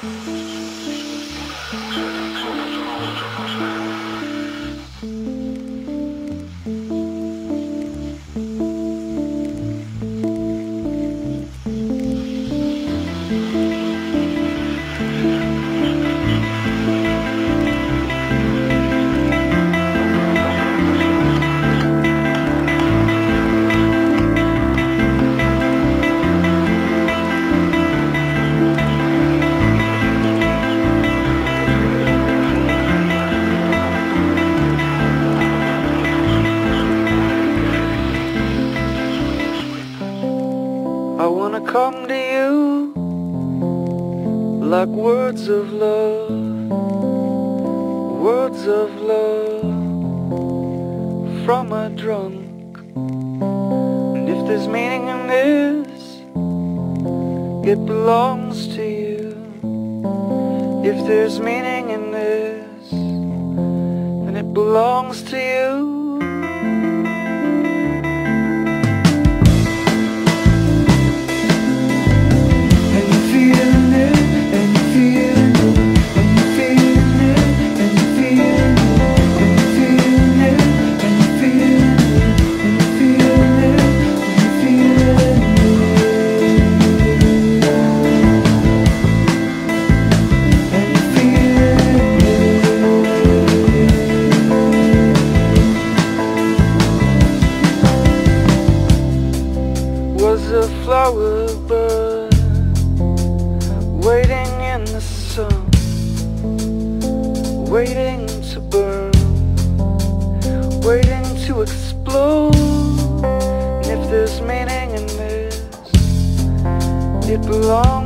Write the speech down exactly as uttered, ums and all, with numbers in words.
I wanna come to you like words of love, words of love from a drunk. And if there's meaning in this, it belongs to you. If there's meaning in this, then it belongs to you. Was a flower bird waiting in the sun, waiting to burn, waiting to explode. And if there's meaning in this, it belongs